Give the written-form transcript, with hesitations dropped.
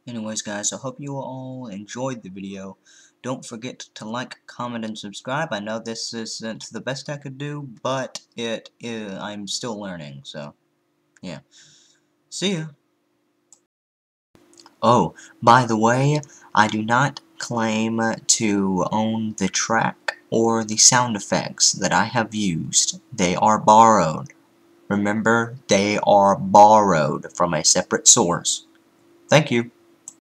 Anyways, guys, I hope you all enjoyed the video. Don't forget to like, comment, and subscribe. I know this isn't the best I could do, but I'm still learning, so, yeah. See ya! Oh, by the way, I do not claim to own the track or the sound effects that I have used. They are borrowed. Remember, they are borrowed from a separate source. Thank you.